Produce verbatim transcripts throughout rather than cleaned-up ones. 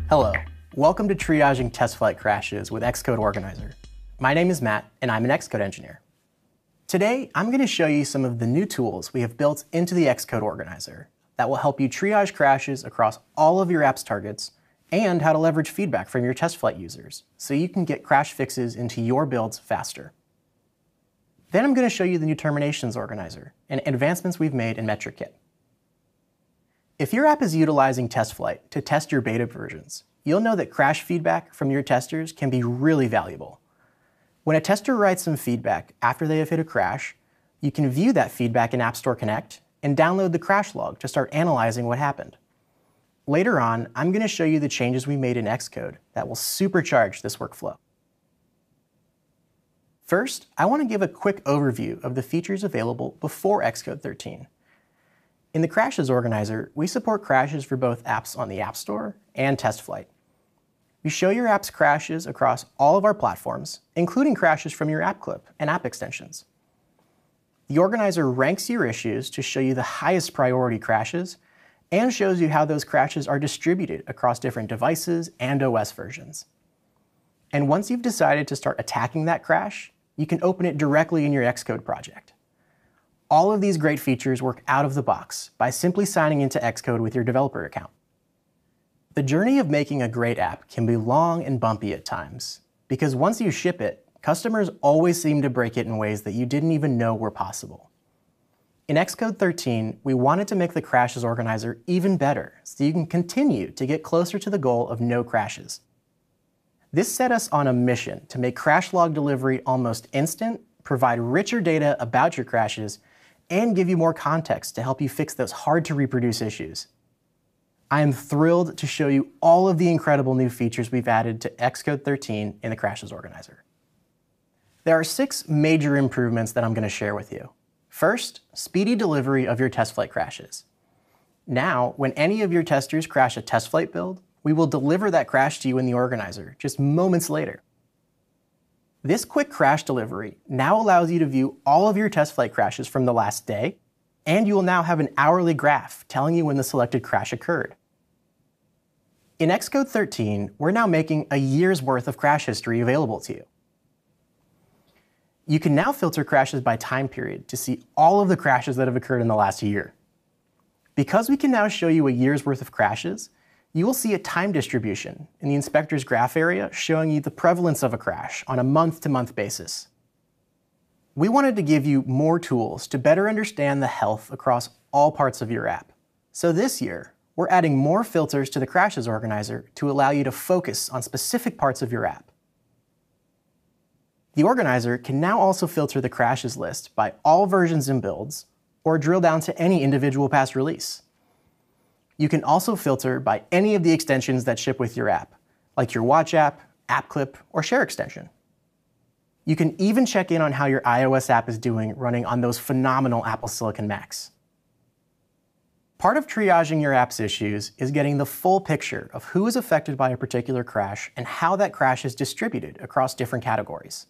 Hello, welcome to Triaging TestFlight crashes with Xcode Organizer. My name is Matt, and I'm an Xcode engineer. Today, I'm going to show you some of the new tools we have built into the Xcode Organizer that will help you triage crashes across all of your app's targets and how to leverage feedback from your TestFlight users so you can get crash fixes into your builds faster. Then I'm going to show you the new Terminations Organizer and advancements we've made in MetricKit. If your app is utilizing TestFlight to test your beta versions, you'll know that crash feedback from your testers can be really valuable. When a tester writes some feedback after they have hit a crash, you can view that feedback in App Store Connect and download the crash log to start analyzing what happened. Later on, I'm going to show you the changes we made in Xcode that will supercharge this workflow. First, I want to give a quick overview of the features available before Xcode thirteen. In the Crashes Organizer, we support crashes for both apps on the App Store and TestFlight. We show your app's crashes across all of our platforms, including crashes from your app clip and app extensions. The Organizer ranks your issues to show you the highest priority crashes and shows you how those crashes are distributed across different devices and O S versions. And once you've decided to start attacking that crash, you can open it directly in your Xcode project. All of these great features work out of the box by simply signing into Xcode with your developer account. The journey of making a great app can be long and bumpy at times, because once you ship it, customers always seem to break it in ways that you didn't even know were possible. In Xcode thirteen, we wanted to make the Crashes Organizer even better so you can continue to get closer to the goal of no crashes. This set us on a mission to make crash log delivery almost instant, provide richer data about your crashes, and give you more context to help you fix those hard-to-reproduce issues. I am thrilled to show you all of the incredible new features we've added to Xcode thirteen in the Crashes Organizer. There are six major improvements that I'm going to share with you. First, speedy delivery of your TestFlight crashes. Now, when any of your testers crash a TestFlight build, we will deliver that crash to you in the Organizer just moments later. This quick crash delivery now allows you to view all of your TestFlight crashes from the last day, and you will now have an hourly graph telling you when the selected crash occurred. In Xcode thirteen, we're now making a year's worth of crash history available to you. You can now filter crashes by time period to see all of the crashes that have occurred in the last year. Because we can now show you a year's worth of crashes, you will see a time distribution in the inspector's graph area showing you the prevalence of a crash on a month-to-month basis. We wanted to give you more tools to better understand the health across all parts of your app. So this year, we're adding more filters to the Crashes Organizer to allow you to focus on specific parts of your app. The Organizer can now also filter the crashes list by all versions and builds, or drill down to any individual past release. You can also filter by any of the extensions that ship with your app, like your Watch app, App Clip, or Share extension. You can even check in on how your iOS app is doing running on those phenomenal Apple Silicon Macs. Part of triaging your app's issues is getting the full picture of who is affected by a particular crash and how that crash is distributed across different categories.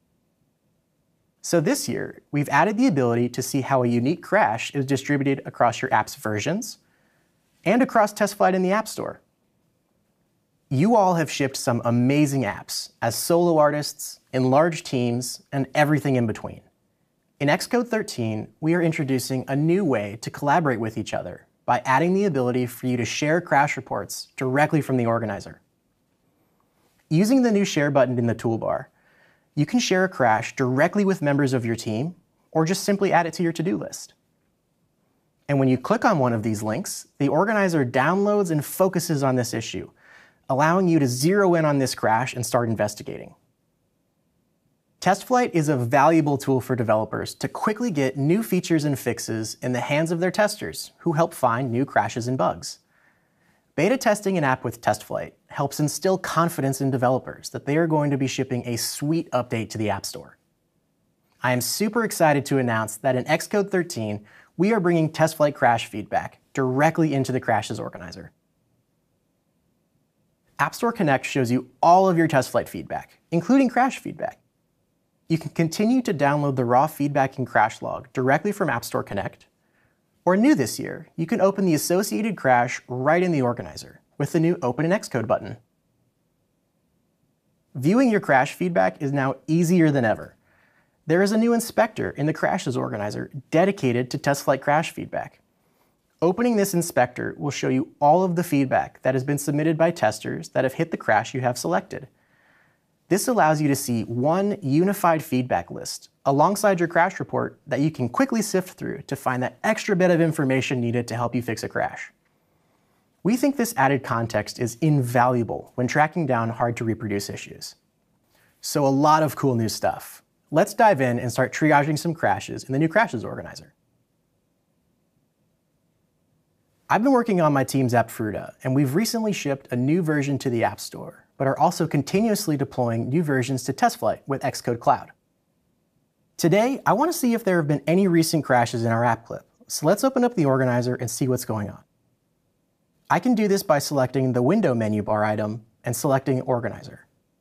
So this year, we've added the ability to see how a unique crash is distributed across your app's versions, and across TestFlight in the App Store. You all have shipped some amazing apps as solo artists, in large teams, and everything in between. In Xcode thirteen, we are introducing a new way to collaborate with each other by adding the ability for you to share crash reports directly from the Organizer. Using the new Share button in the toolbar, you can share a crash directly with members of your team, or just simply add it to your to-do list. And when you click on one of these links, the Organizer downloads and focuses on this issue, allowing you to zero in on this crash and start investigating. TestFlight is a valuable tool for developers to quickly get new features and fixes in the hands of their testers who help find new crashes and bugs. Beta testing an app with TestFlight helps instill confidence in developers that they are going to be shipping a sweet update to the App Store. I am super excited to announce that in Xcode thirteen, we are bringing TestFlight crash feedback directly into the Crashes Organizer. App Store Connect shows you all of your TestFlight feedback, including crash feedback. You can continue to download the raw feedback and crash log directly from App Store Connect, or new this year, you can open the associated crash right in the Organizer with the new Open in Xcode button. Viewing your crash feedback is now easier than ever. There is a new inspector in the Crashes Organizer dedicated to TestFlight crash feedback. Opening this inspector will show you all of the feedback that has been submitted by testers that have hit the crash you have selected. This allows you to see one unified feedback list alongside your crash report that you can quickly sift through to find that extra bit of information needed to help you fix a crash. We think this added context is invaluable when tracking down hard-to-reproduce issues. So a lot of cool new stuff. Let's dive in and start triaging some crashes in the new Crashes Organizer. I've been working on my team's app Fruta, and we've recently shipped a new version to the App Store, but are also continuously deploying new versions to TestFlight with Xcode Cloud. Today, I want to see if there have been any recent crashes in our app clip, so let's open up the organizer and see what's going on. I can do this by selecting the window menu bar item and selecting Organizer.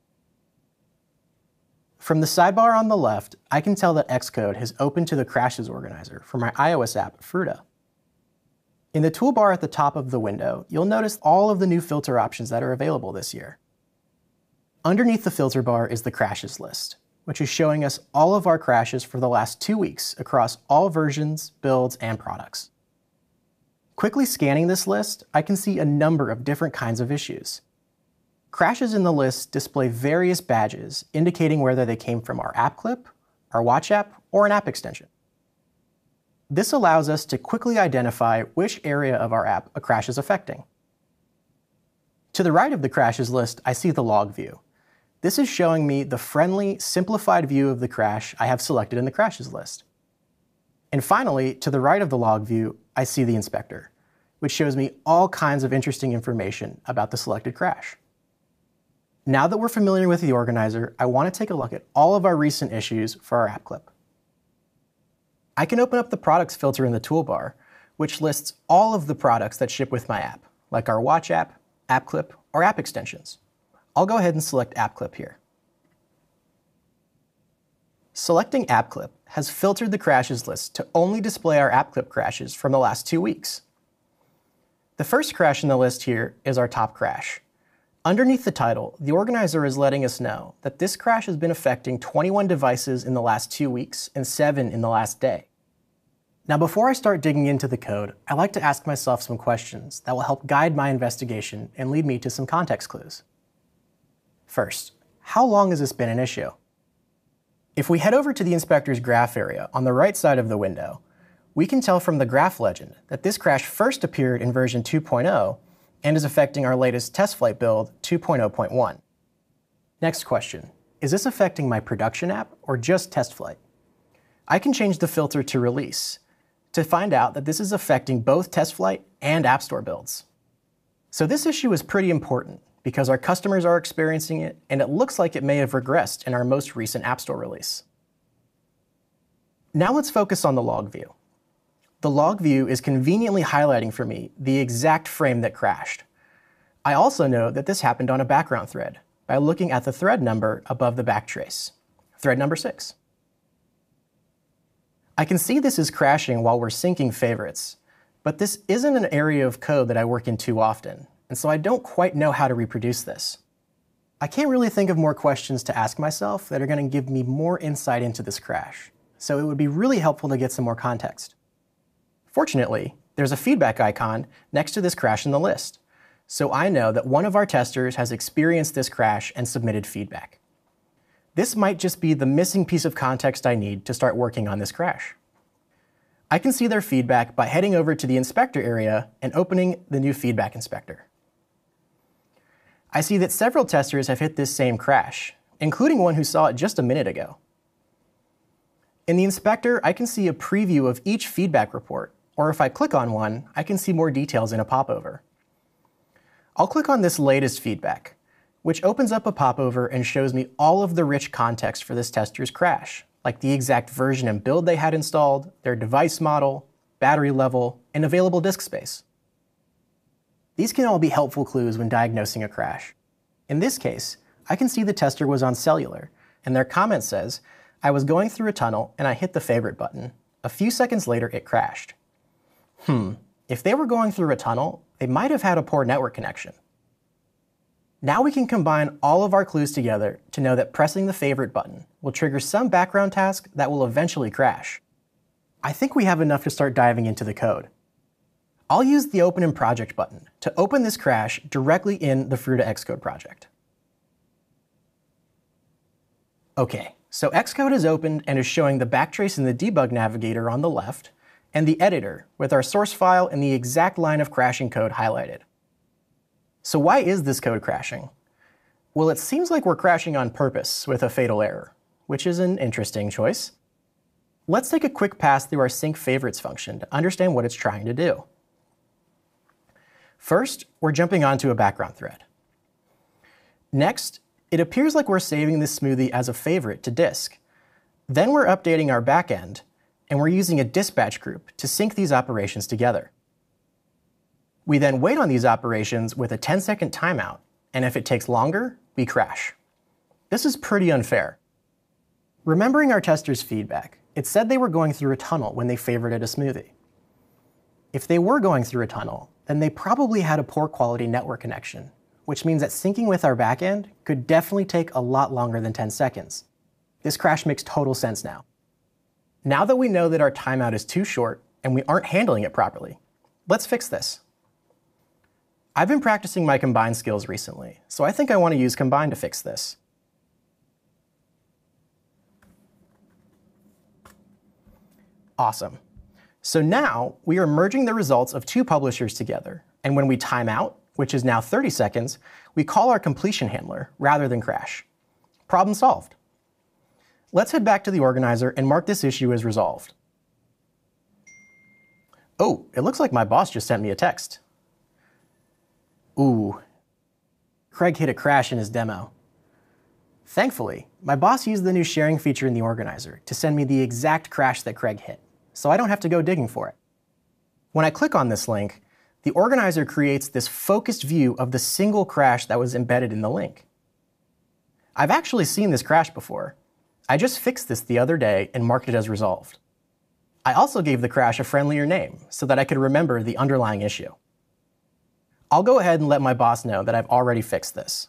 From the sidebar on the left, I can tell that Xcode has opened to the Crashes Organizer for my iOS app, Fruta. In the toolbar at the top of the window, you'll notice all of the new filter options that are available this year. Underneath the filter bar is the crashes list, which is showing us all of our crashes for the last two weeks across all versions, builds, and products. Quickly scanning this list, I can see a number of different kinds of issues. Crashes in the list display various badges indicating whether they came from our app clip, our watch app, or an app extension. This allows us to quickly identify which area of our app a crash is affecting. To the right of the crashes list, I see the log view. This is showing me the friendly, simplified view of the crash I have selected in the crashes list. And finally, to the right of the log view, I see the inspector, which shows me all kinds of interesting information about the selected crash. Now that we're familiar with the organizer, I want to take a look at all of our recent issues for our app clip. I can open up the products filter in the toolbar, which lists all of the products that ship with my app, like our watch app, app clip, or app extensions. I'll go ahead and select app clip here. Selecting app clip has filtered the crashes list to only display our app clip crashes from the last two weeks. The first crash in the list here is our top crash. Underneath the title, the organizer is letting us know that this crash has been affecting twenty-one devices in the last two weeks and seven in the last day. Now, before I start digging into the code, I like to ask myself some questions that will help guide my investigation and lead me to some context clues. First, how long has this been an issue? If we head over to the inspector's graph area on the right side of the window, we can tell from the graph legend that this crash first appeared in version two point oh and is affecting our latest TestFlight build two point oh point one. Next question, is this affecting my production app or just TestFlight? I can change the filter to release to find out that this is affecting both TestFlight and App Store builds. So this issue is pretty important because our customers are experiencing it and it looks like it may have regressed in our most recent App Store release. Now let's focus on the log view. The log view is conveniently highlighting for me the exact frame that crashed. I also know that this happened on a background thread by looking at the thread number above the backtrace, thread number six. I can see this is crashing while we're syncing favorites, but this isn't an area of code that I work in too often, and so I don't quite know how to reproduce this. I can't really think of more questions to ask myself that are going to give me more insight into this crash, so it would be really helpful to get some more context. Fortunately, there's a feedback icon next to this crash in the list, so I know that one of our testers has experienced this crash and submitted feedback. This might just be the missing piece of context I need to start working on this crash. I can see their feedback by heading over to the inspector area and opening the new feedback inspector. I see that several testers have hit this same crash, including one who saw it just a minute ago. In the inspector, I can see a preview of each feedback report, or if I click on one, I can see more details in a popover. I'll click on this latest feedback, which opens up a popover and shows me all of the rich context for this tester's crash, like the exact version and build they had installed, their device model, battery level, and available disk space. These can all be helpful clues when diagnosing a crash. In this case, I can see the tester was on cellular, and their comment says, "I was going through a tunnel and I hit the favorite button. A few seconds later, it crashed." Hmm, if they were going through a tunnel, they might have had a poor network connection. Now we can combine all of our clues together to know that pressing the favorite button will trigger some background task that will eventually crash. I think we have enough to start diving into the code. I'll use the Open in Project button to open this crash directly in the Fruta Xcode project. OK, so Xcode is opened and is showing the backtrace in the debug navigator on the left, and the editor with our source file and the exact line of crashing code highlighted. So why is this code crashing? Well, it seems like we're crashing on purpose with a fatal error, which is an interesting choice. Let's take a quick pass through our sync favorites function to understand what it's trying to do. First, we're jumping onto a background thread. Next, it appears like we're saving this smoothie as a favorite to disk. Then we're updating our backend, and we're using a dispatch group to sync these operations together. We then wait on these operations with a ten second timeout, and if it takes longer, we crash. This is pretty unfair. Remembering our testers' feedback, it said they were going through a tunnel when they favorited a smoothie. If they were going through a tunnel, then they probably had a poor quality network connection, which means that syncing with our backend could definitely take a lot longer than ten seconds. This crash makes total sense now. Now that we know that our timeout is too short and we aren't handling it properly, let's fix this. I've been practicing my combine skills recently, so I think I want to use combine to fix this. Awesome. So now we are merging the results of two publishers together, and when we time out, which is now thirty seconds, we call our completion handler rather than crash. Problem solved. Let's head back to the organizer and mark this issue as resolved. Oh, it looks like my boss just sent me a text. Ooh, Craig hit a crash in his demo. Thankfully, my boss used the new sharing feature in the organizer to send me the exact crash that Craig hit, so I don't have to go digging for it. When I click on this link, the organizer creates this focused view of the single crash that was embedded in the link. I've actually seen this crash before. I just fixed this the other day and marked it as resolved. I also gave the crash a friendlier name so that I could remember the underlying issue. I'll go ahead and let my boss know that I've already fixed this.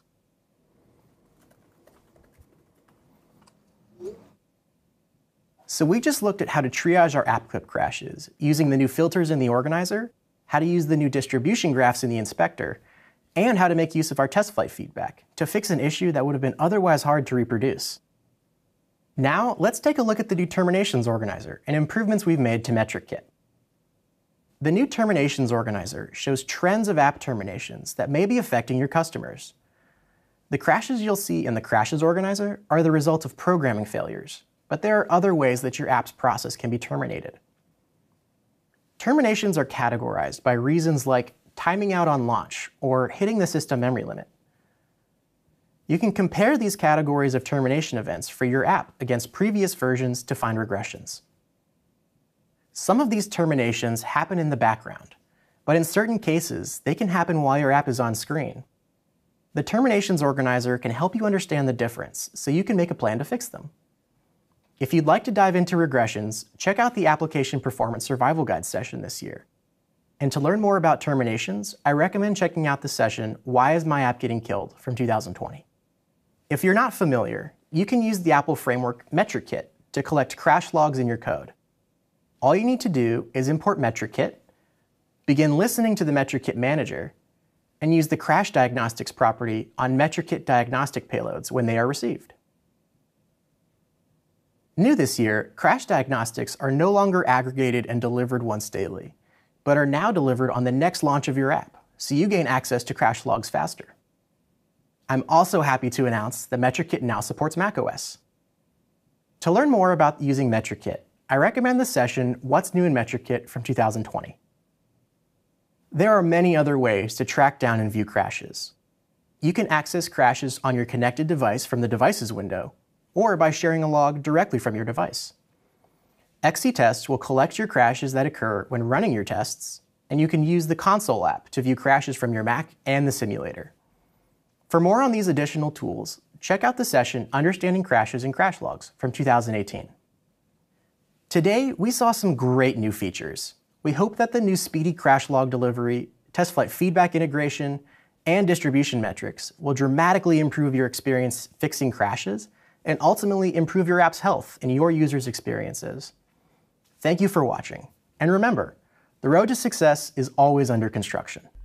So we just looked at how to triage our app clip crashes using the new filters in the organizer, how to use the new distribution graphs in the inspector, and how to make use of our TestFlight feedback to fix an issue that would have been otherwise hard to reproduce. Now, let's take a look at the new terminations organizer and improvements we've made to MetricKit. The new terminations organizer shows trends of app terminations that may be affecting your customers. The crashes you'll see in the crashes organizer are the result of programming failures, but there are other ways that your app's process can be terminated. Terminations are categorized by reasons like timing out on launch or hitting the system memory limit. You can compare these categories of termination events for your app against previous versions to find regressions. Some of these terminations happen in the background, but in certain cases, they can happen while your app is on screen. The terminations organizer can help you understand the difference so you can make a plan to fix them. If you'd like to dive into regressions, check out the Application Performance Survival Guide session this year. And to learn more about terminations, I recommend checking out the session Why is my app getting killed from two thousand twenty. If you're not familiar, you can use the Apple framework MetricKit to collect crash logs in your code. All you need to do is import MetricKit, begin listening to the MetricKit manager, and use the crash diagnostics property on MetricKit diagnostic payloads when they are received. New this year, crash diagnostics are no longer aggregated and delivered once daily, but are now delivered on the next launch of your app, so you gain access to crash logs faster. I'm also happy to announce that MetricKit now supports macOS. To learn more about using MetricKit, I recommend the session What's New in MetricKit from two thousand twenty. There are many other ways to track down and view crashes. You can access crashes on your connected device from the Devices window, or by sharing a log directly from your device. Xctest will collect your crashes that occur when running your tests, and you can use the console app to view crashes from your Mac and the simulator. For more on these additional tools, check out the session Understanding Crashes and Crash Logs from two thousand eighteen. Today, we saw some great new features. We hope that the new speedy crash log delivery, TestFlight feedback integration, and distribution metrics will dramatically improve your experience fixing crashes and ultimately improve your app's health and your users' experiences. Thank you for watching. And remember, the road to success is always under construction.